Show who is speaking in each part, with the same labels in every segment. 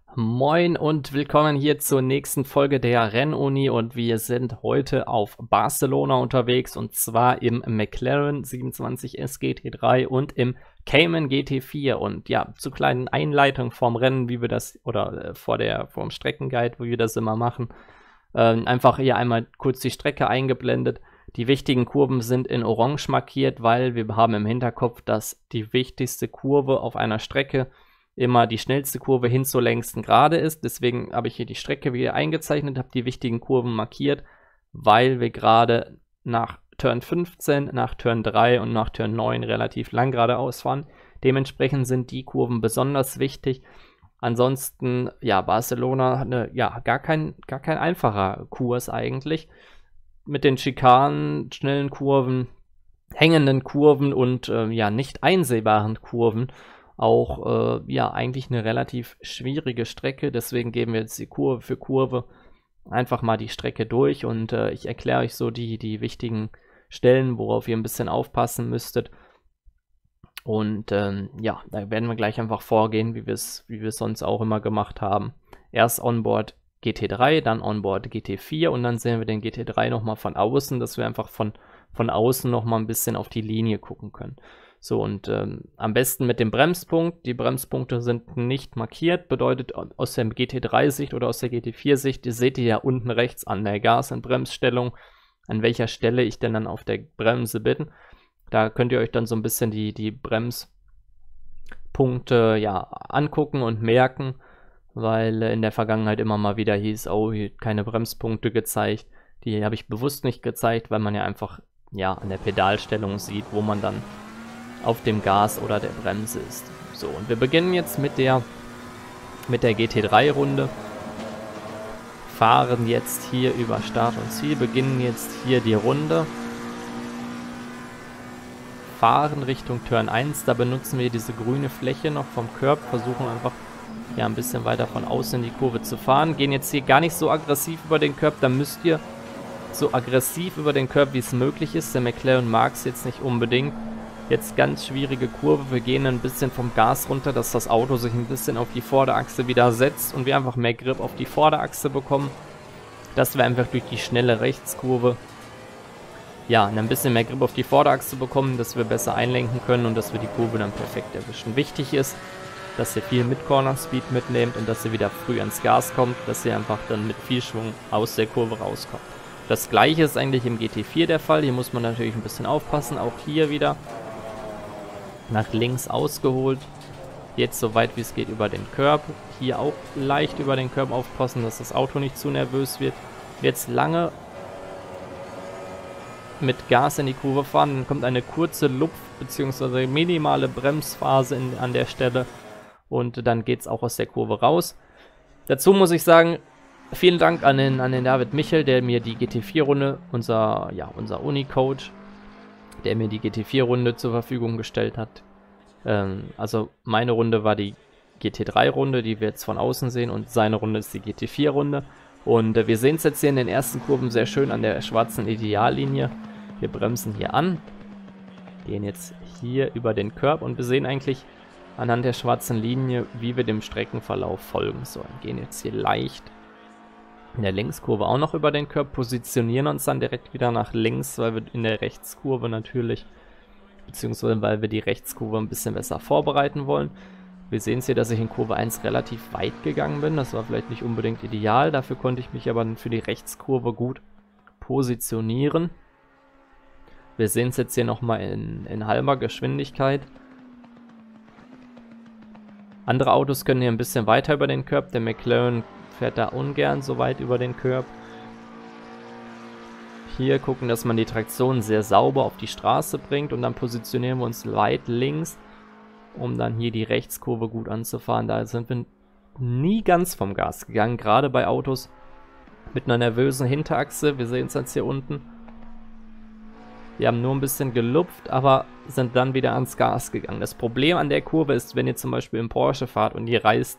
Speaker 1: Moin und willkommen hier zur nächsten Folge der Rennuni und wir sind heute auf Barcelona unterwegs und zwar im McLaren 27S GT3 und im Cayman GT4 und ja, zur kleinen Einleitung vorm Rennen, wie wir das, oder vorm Streckenguide, wie wir das immer machen, einfach hier einmal kurz die Strecke eingeblendet. Die wichtigen Kurven sind in Orange markiert, weil wir haben im Hinterkopf, dass die wichtigste Kurve auf einer Strecke immer die schnellste Kurve hin zur längsten Gerade ist. Deswegen habe ich hier die Strecke wieder eingezeichnet, habe die wichtigen Kurven markiert, weil wir gerade nach Turn 15, nach Turn 3 und nach Turn 9 relativ lang geradeaus fahren. Dementsprechend sind die Kurven besonders wichtig. Ansonsten, ja, Barcelona hat gar kein einfacher Kurs eigentlich. Mit den Schikanen, schnellen Kurven, hängenden Kurven und nicht einsehbaren Kurven auch eigentlich eine relativ schwierige Strecke. Deswegen gehen wir jetzt die Kurve für Kurve einfach mal die Strecke durch und ich erkläre euch so die wichtigen Stellen, worauf ihr ein bisschen aufpassen müsstet. Und da werden wir gleich einfach vorgehen, wie wir es sonst auch immer gemacht haben. Erst Onboard GT3, dann Onboard GT4 und dann sehen wir den GT3 nochmal von außen, dass wir einfach von außen nochmal ein bisschen auf die Linie gucken können. So, und am besten mit dem Bremspunkt. Die Bremspunkte sind nicht markiert, bedeutet aus der GT3-Sicht oder aus der GT4-Sicht, ihr seht ihr ja unten rechts an der Gas- und Bremsstellung, an welcher Stelle ich denn dann auf der Bremse bin. Da könnt ihr euch dann so ein bisschen die Bremspunkte angucken und merken, weil in der Vergangenheit immer mal wieder hieß, oh, hier keine Bremspunkte gezeigt. Die habe ich bewusst nicht gezeigt, weil man ja einfach an der Pedalstellung sieht, wo man dann auf dem Gas oder der Bremse ist. So, und wir beginnen jetzt mit der GT3-Runde. Fahren jetzt hier über Start und Ziel, beginnen jetzt hier die Runde. Fahren Richtung Turn 1, da benutzen wir diese grüne Fläche noch vom Curb, versuchen einfach ein bisschen weiter von außen in die Kurve zu fahren. Gehen jetzt hier gar nicht so aggressiv über den Curb, da müsst ihr so aggressiv über den Curb, wie es möglich ist. Der McLaren mag es jetzt nicht unbedingt. Jetzt ganz schwierige Kurve, wir gehen ein bisschen vom Gas runter, dass das Auto sich ein bisschen auf die Vorderachse wieder setzt und wir einfach mehr Grip auf die Vorderachse bekommen, dass wir einfach durch die schnelle Rechtskurve ein bisschen mehr Grip auf die Vorderachse bekommen, dass wir besser einlenken können und dass wir die Kurve dann perfekt erwischen. Wichtig ist, dass ihr viel mit Corner Speed mitnehmt und dass ihr wieder früh ans Gas kommt, dass ihr einfach dann mit viel Schwung aus der Kurve rauskommt. Das gleiche ist eigentlich im GT4 der Fall, hier muss man natürlich ein bisschen aufpassen, auch hier wieder nach links ausgeholt, jetzt so weit wie es geht über den Curb, hier auch leicht über den Curb aufpassen, dass das Auto nicht zu nervös wird, jetzt lange mit Gas in die Kurve fahren, dann kommt eine kurze Lupf- bzw. minimale Bremsphase an der Stelle und dann geht es auch aus der Kurve raus. Dazu muss ich sagen, vielen Dank an den David Michel, der mir die GT4-Runde, unser Uni-Coach, der mir die GT4-Runde zur Verfügung gestellt hat. Also meine Runde war die GT3-Runde, die wir jetzt von außen sehen, und seine Runde ist die GT4-Runde. Und wir sehen es jetzt hier in den ersten Kurven sehr schön an der schwarzen Ideallinie. Wir bremsen hier an, gehen jetzt hier über den Curb und wir sehen eigentlich anhand der schwarzen Linie, wie wir dem Streckenverlauf folgen sollen. Gehen jetzt hier leicht in der Linkskurve auch noch über den Curb, positionieren uns dann direkt wieder nach links, weil wir in der Rechtskurve natürlich, beziehungsweise weil wir die Rechtskurve ein bisschen besser vorbereiten wollen. Wir sehen es hier, dass ich in Kurve 1 relativ weit gegangen bin. Das war vielleicht nicht unbedingt ideal, dafür konnte ich mich aber für die Rechtskurve gut positionieren. Wir sehen es jetzt hier nochmal in halber Geschwindigkeit. Andere Autos können hier ein bisschen weiter über den Curb, der McLaren fährt da ungern so weit über den Curb. Hier gucken, dass man die Traktion sehr sauber auf die Straße bringt und dann positionieren wir uns weit links, um dann hier die Rechtskurve gut anzufahren. Da sind wir nie ganz vom Gas gegangen, gerade bei Autos mit einer nervösen Hinterachse. Wir sehen es jetzt hier unten. Wir haben nur ein bisschen gelupft, aber sind dann wieder ans Gas gegangen. Das Problem an der Kurve ist, wenn ihr zum Beispiel im Porsche fahrt und ihr reißt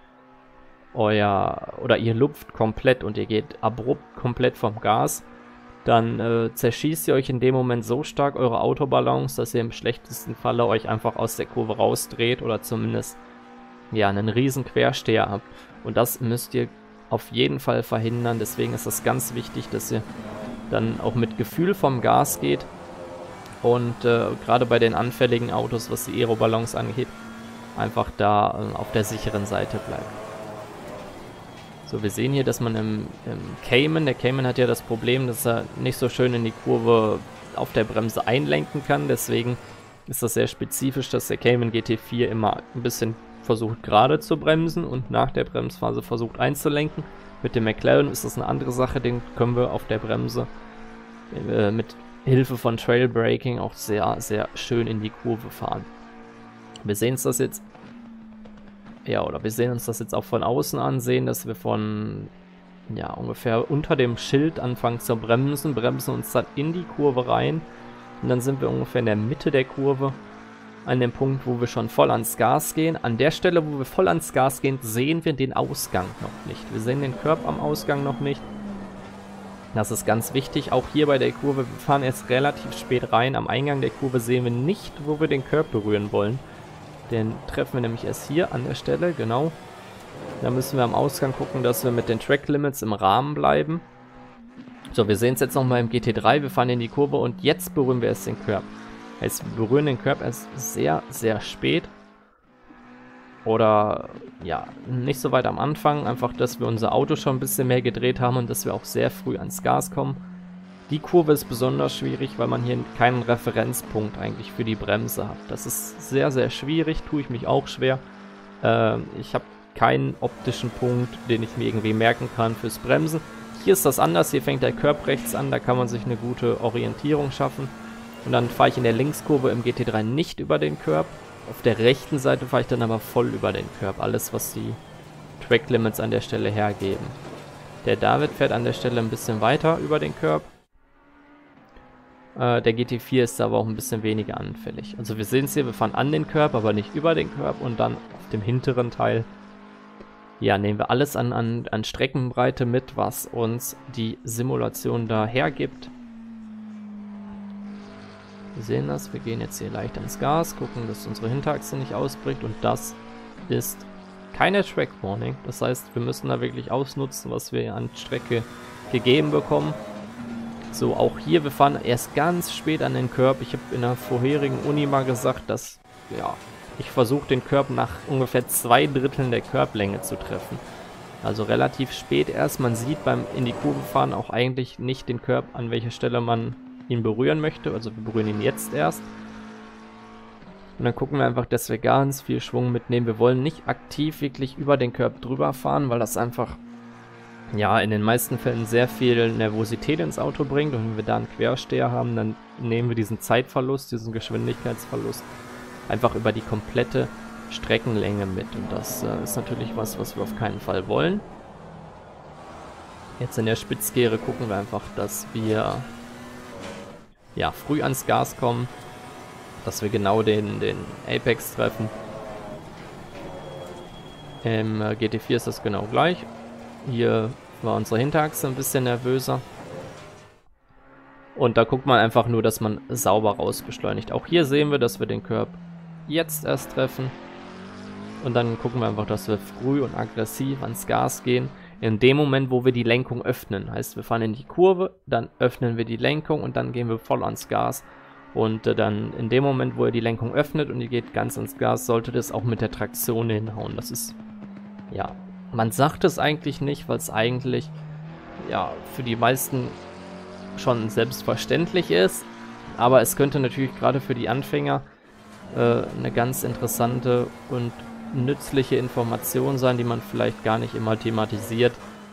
Speaker 1: ihr lupft komplett und ihr geht abrupt komplett vom Gas, dann zerschießt ihr euch in dem Moment so stark eure Autobalance, dass ihr im schlechtesten Falle euch einfach aus der Kurve rausdreht oder zumindest einen riesen Quersteher habt. Und das müsst ihr auf jeden Fall verhindern. Deswegen ist es ganz wichtig, dass ihr dann auch mit Gefühl vom Gas geht. Und gerade bei den anfälligen Autos, was die Aerobalance angeht, einfach da auf der sicheren Seite bleibt. So, wir sehen hier, dass man im Cayman, der Cayman hat ja das Problem, dass er nicht so schön in die Kurve auf der Bremse einlenken kann. Deswegen ist das sehr spezifisch, dass der Cayman GT4 immer ein bisschen versucht gerade zu bremsen und nach der Bremsphase versucht einzulenken. Mit dem McLaren ist das eine andere Sache, den können wir auf der Bremse mit Hilfe von Trailbraking auch sehr, sehr schön in die Kurve fahren. Wir sehen uns das jetzt, wir sehen uns das jetzt auch von außen ansehen, dass wir von, ungefähr unter dem Schild anfangen zu bremsen, bremsen uns dann in die Kurve rein und dann sind wir ungefähr in der Mitte der Kurve, an dem Punkt, wo wir schon voll ans Gas gehen. An der Stelle, wo wir voll ans Gas gehen, sehen wir den Ausgang noch nicht. Wir sehen den Curb am Ausgang noch nicht. Das ist ganz wichtig, auch hier bei der Kurve, wir fahren jetzt relativ spät rein. Am Eingang der Kurve sehen wir nicht, wo wir den Curb berühren wollen. Den treffen wir nämlich erst hier an der Stelle, genau. Da müssen wir am Ausgang gucken, dass wir mit den Track Limits im Rahmen bleiben. So, wir sehen es jetzt nochmal im GT3, wir fahren in die Kurve und jetzt berühren wir erst den Curb. Heißt, wir berühren den Curb erst sehr, sehr spät. Oder, nicht so weit am Anfang. Einfach, dass wir unser Auto schon ein bisschen mehr gedreht haben und dass wir auch sehr früh ans Gas kommen. Die Kurve ist besonders schwierig, weil man hier keinen Referenzpunkt eigentlich für die Bremse hat. Das ist sehr, sehr schwierig, tue ich mich auch schwer. Ich habe keinen optischen Punkt, den ich mir irgendwie merken kann fürs Bremsen. Hier ist das anders, hier fängt der Curb rechts an, da kann man sich eine gute Orientierung schaffen. Und dann fahre ich in der Linkskurve im GT3 nicht über den Curb. Auf der rechten Seite fahre ich dann aber voll über den Curb. Alles, was die Track Limits an der Stelle hergeben. Der David fährt an der Stelle ein bisschen weiter über den Curb. Der GT4 ist aber auch ein bisschen weniger anfällig. Also wir sehen es hier, wir fahren an den Curb, aber nicht über den Curb. Und dann auf dem hinteren Teil, nehmen wir alles an Streckenbreite mit, was uns die Simulation da hergibt. Wir sehen das, wir gehen jetzt hier leicht ans Gas, gucken, dass unsere Hinterachse nicht ausbricht und das ist keine Track Warning. Das heißt, wir müssen da wirklich ausnutzen, was wir an Strecke gegeben bekommen. So, auch hier, wir fahren erst ganz spät an den Curb. Ich habe in der vorherigen Uni mal gesagt, dass, ich versuche den Curb nach ungefähr 2/3 der Curblänge zu treffen. Also relativ spät erst. Man sieht beim in die Kurve fahren auch eigentlich nicht den Curb, an welcher Stelle man ihn berühren möchte, also wir berühren ihn jetzt erst. Und dann gucken wir einfach, dass wir ganz viel Schwung mitnehmen. Wir wollen nicht aktiv wirklich über den Curb drüber fahren, weil das einfach, in den meisten Fällen sehr viel Nervosität ins Auto bringt. Und wenn wir da einen Quersteher haben, dann nehmen wir diesen Zeitverlust, diesen Geschwindigkeitsverlust einfach über die komplette Streckenlänge mit. Und das ist natürlich was wir auf keinen Fall wollen. Jetzt in der Spitzkehre gucken wir einfach, dass wir früh ans Gas kommen, dass wir genau den Apex treffen. Im GT4 ist das genau gleich. Hier war unsere Hinterachse ein bisschen nervöser. Und da guckt man einfach nur, dass man sauber rausbeschleunigt. Auch hier sehen wir, dass wir den Curb jetzt erst treffen. Und dann gucken wir einfach, dass wir früh und aggressiv ans Gas gehen. In dem Moment, wo wir die Lenkung öffnen. Heißt, wir fahren in die Kurve, dann öffnen wir die Lenkung und dann gehen wir voll ans Gas. Und dann in dem Moment, wo ihr die Lenkung öffnet und ihr geht ganz ans Gas, sollte das auch mit der Traktion hinhauen. Das ist, man sagt es eigentlich nicht, weil es eigentlich, für die meisten schon selbstverständlich ist. Aber es könnte natürlich gerade für die Anfänger eine ganz interessante und nützliche Information sein, die man vielleicht gar nicht immer thematisiert.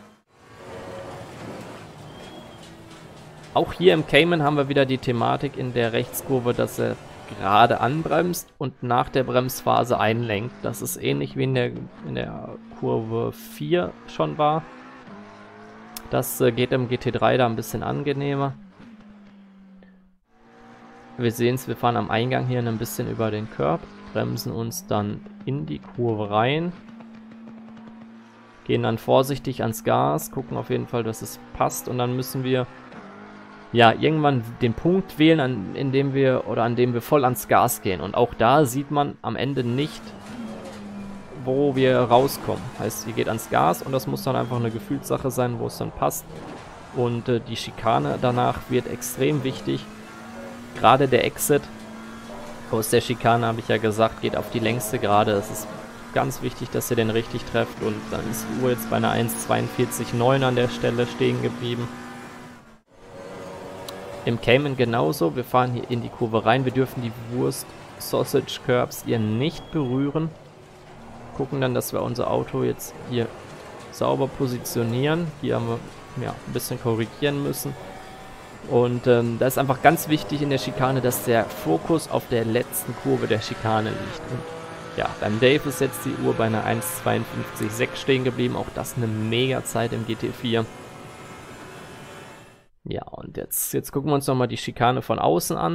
Speaker 1: Auch hier im Cayman haben wir wieder die Thematik in der Rechtskurve, dass er gerade anbremst und nach der Bremsphase einlenkt. Das ist ähnlich wie in der Kurve 4 schon war. Das geht im GT3 da ein bisschen angenehmer. Wir sehen es, wir fahren am Eingang hier ein bisschen über den Curb, bremsen uns dann in die Kurve rein, gehen dann vorsichtig ans Gas, gucken auf jeden Fall, dass es passt und dann müssen wir irgendwann den Punkt wählen, an dem wir voll ans Gas gehen. Und auch da sieht man am Ende nicht, wo wir rauskommen. Heißt, ihr geht ans Gas und das muss dann einfach eine Gefühlssache sein, wo es dann passt. Und die Schikane danach wird extrem wichtig. Gerade der Exit aus der Schikane, habe ich ja gesagt, geht auf die längste Gerade. Es ist ganz wichtig, dass ihr den richtig trefft. Und dann ist die Uhr jetzt bei einer 1,42,9 an der Stelle stehen geblieben. Im Cayman genauso. Wir fahren hier in die Kurve rein. Wir dürfen die Wurst-Sausage-Curbs hier nicht berühren. Gucken dann, dass wir unser Auto jetzt hier sauber positionieren. Hier haben wir ja ein bisschen korrigieren müssen. Und da ist einfach ganz wichtig in der Schikane, dass der Fokus auf der letzten Kurve der Schikane liegt. Und ja, beim Dave ist jetzt die Uhr bei einer 1,52,6 stehen geblieben. Auch das eine mega Zeit im GT4. Ja, und jetzt gucken wir uns nochmal die Schikane von außen an.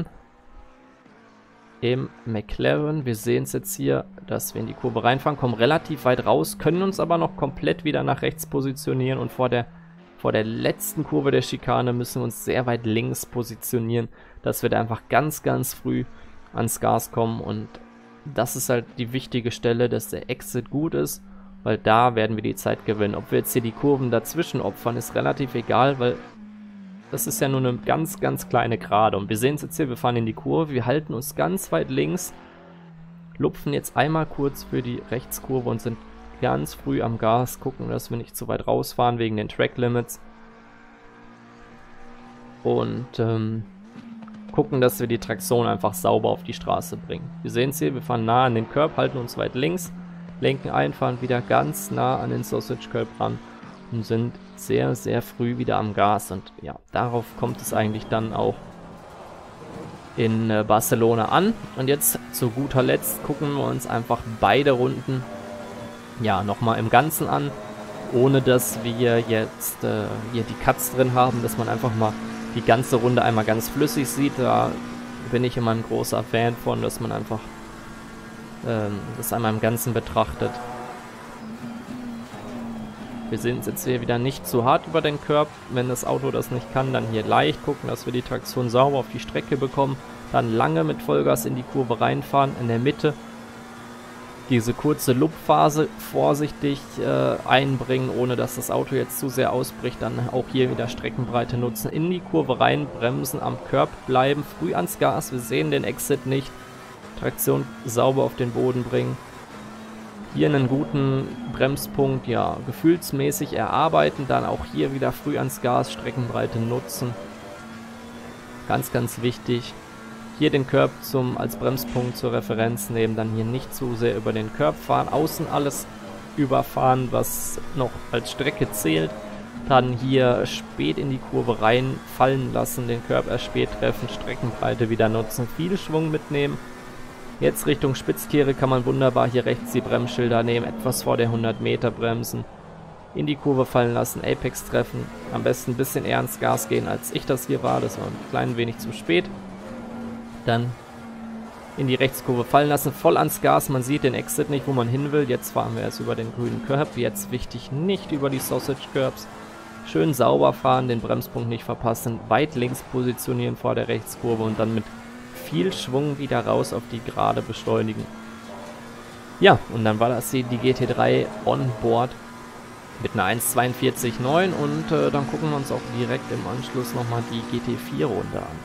Speaker 1: Im McLaren. Wir sehen es jetzt hier, dass wir in die Kurve reinfahren, kommen relativ weit raus, können uns aber noch komplett wieder nach rechts positionieren und vor der letzten Kurve der Schikane müssen wir uns sehr weit links positionieren, dass wir da einfach ganz, ganz früh ans Gas kommen und das ist halt die wichtige Stelle, dass der Exit gut ist, weil da werden wir die Zeit gewinnen. Ob wir jetzt hier die Kurven dazwischen opfern, ist relativ egal, weil das ist ja nur eine ganz, ganz kleine Gerade. Und wir sehen es jetzt hier, wir fahren in die Kurve, wir halten uns ganz weit links, lupfen jetzt einmal kurz für die Rechtskurve und sind ganz früh am Gas, gucken, dass wir nicht zu weit rausfahren wegen den Track Limits. Und gucken, dass wir die Traktion einfach sauber auf die Straße bringen. Wir sehen es hier, wir fahren nah an den Curb, halten uns weit links, lenken ein, fahren wieder ganz nah an den Sausage Curb ran und sind sehr, sehr früh wieder am Gas. Und ja, darauf kommt es eigentlich dann auch in Barcelona an. Und jetzt zu guter Letzt gucken wir uns einfach beide Runden ja nochmal im Ganzen an, ohne dass wir jetzt hier die Cuts drin haben, dass man einfach mal die ganze Runde einmal ganz flüssig sieht. Da bin ich immer ein großer Fan von, dass man einfach das einmal im Ganzen betrachtet. Wir sehen es jetzt hier wieder nicht zu hart über den Curb. Wenn das Auto das nicht kann, dann hier leicht gucken, dass wir die Traktion sauber auf die Strecke bekommen. Dann lange mit Vollgas in die Kurve reinfahren, in der Mitte diese kurze Loop-Phase vorsichtig einbringen, ohne dass das Auto jetzt zu sehr ausbricht. Dann auch hier wieder Streckenbreite nutzen, in die Kurve rein, bremsen, am Curb bleiben, früh ans Gas, wir sehen den Exit nicht, Traktion sauber auf den Boden bringen. Hier einen guten Bremspunkt, ja, gefühlsmäßig erarbeiten, dann auch hier wieder früh ans Gas, Streckenbreite nutzen. Ganz, ganz wichtig. Hier den Curb als Bremspunkt zur Referenz nehmen, dann hier nicht zu sehr über den Curb fahren, außen alles überfahren, was noch als Strecke zählt. Dann hier spät in die Kurve rein, fallen lassen, den Curb erst spät treffen, Streckenbreite wieder nutzen, viel Schwung mitnehmen. Jetzt Richtung Spitzkehre kann man wunderbar hier rechts die Bremsschilder nehmen, etwas vor der 100 Meter bremsen, in die Kurve fallen lassen, Apex treffen, am besten ein bisschen eher ins Gas gehen, als ich das hier war, das war ein klein wenig zu spät. Dann in die Rechtskurve fallen lassen, voll ans Gas, man sieht den Exit nicht, wo man hin will, jetzt fahren wir erst über den grünen Curb, jetzt wichtig, nicht über die Sausage Curbs, schön sauber fahren, den Bremspunkt nicht verpassen, weit links positionieren vor der Rechtskurve und dann mit viel Schwung wieder raus auf die Gerade beschleunigen. Ja, und dann war das die GT3 on board mit einer 1,42,9 und dann gucken wir uns auch direkt im Anschluss nochmal die GT4-Runde an.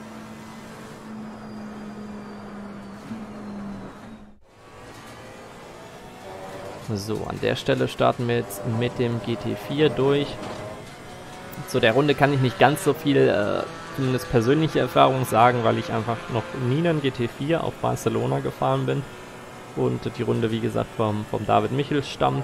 Speaker 1: So, an der Stelle starten wir jetzt mit dem GT4 durch. Zu der Runde kann ich nicht ganz so viel, zumindest persönliche Erfahrung sagen, weil ich einfach noch nie einen GT4 auf Barcelona gefahren bin. Und die Runde, wie gesagt, vom David Michels stammt.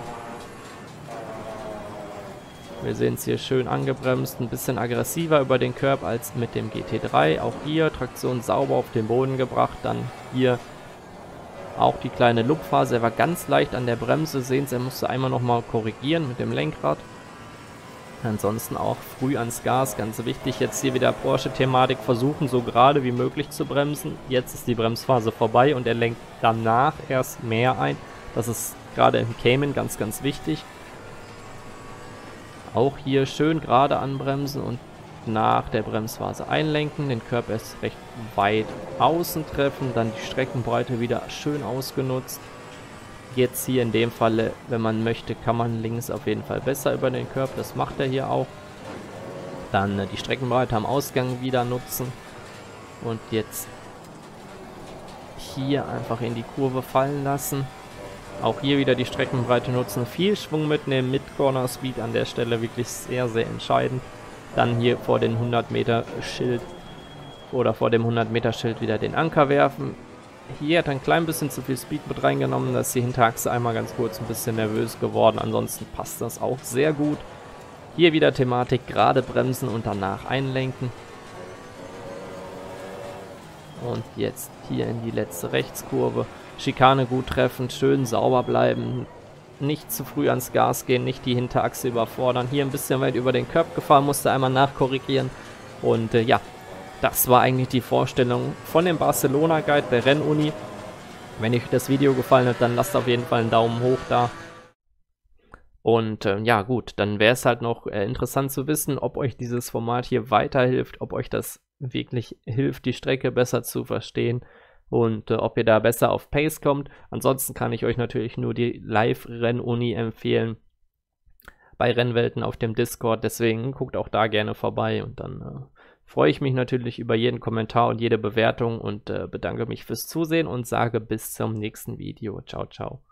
Speaker 1: Wir sehen es hier schön angebremst, ein bisschen aggressiver über den Curb als mit dem GT3. Auch hier Traktion sauber auf den Boden gebracht, dann hier auch die kleine Loop-Phase, er war ganz leicht an der Bremse, sehen Sie, er musste einmal nochmal korrigieren mit dem Lenkrad. Ansonsten auch früh ans Gas, ganz wichtig, jetzt hier wieder Porsche-Thematik, versuchen so gerade wie möglich zu bremsen. Jetzt ist die Bremsphase vorbei und er lenkt danach erst mehr ein. Das ist gerade im Cayman ganz, ganz wichtig. Auch hier schön gerade anbremsen und nach der Bremsphase einlenken, den Curb erst recht weit außen treffen, dann die Streckenbreite wieder schön ausgenutzt. Jetzt hier in dem Falle, wenn man möchte, kann man links auf jeden Fall besser über den Curb. Das macht er hier auch. Dann die Streckenbreite am Ausgang wieder nutzen. Und jetzt hier einfach in die Kurve fallen lassen. Auch hier wieder die Streckenbreite nutzen. Viel Schwung mitnehmen mit Corner Speed an der Stelle. Wirklich sehr, sehr entscheidend. Dann hier vor den 100 Meter Schild oder vor dem 100 Meter Schild wieder den Anker werfen. Hier hat er ein klein bisschen zu viel Speed mit reingenommen. Da ist die Hinterachse einmal ganz kurz ein bisschen nervös geworden. Ansonsten passt das auch sehr gut. Hier wieder Thematik, gerade bremsen und danach einlenken. Und jetzt hier in die letzte Rechtskurve. Schikane gut treffen, schön sauber bleiben. Nicht zu früh ans Gas gehen, nicht die Hinterachse überfordern. Hier ein bisschen weit über den Curb gefahren, musste einmal nachkorrigieren. Und ja, das war eigentlich die Vorstellung von dem Barcelona Guide der Rennuni. Wenn euch das Video gefallen hat, dann lasst auf jeden Fall einen Daumen hoch da. Und ja gut, dann wäre es halt noch interessant zu wissen, ob euch dieses Format hier weiterhilft, ob euch das wirklich hilft, die Strecke besser zu verstehen und ob ihr da besser auf Pace kommt. Ansonsten kann ich euch natürlich nur die Live-Rennuni empfehlen bei Rennwelten auf dem Discord. Deswegen guckt auch da gerne vorbei und dann freue ich mich natürlich über jeden Kommentar und jede Bewertung und bedanke mich fürs Zusehen und sage bis zum nächsten Video. Ciao, ciao.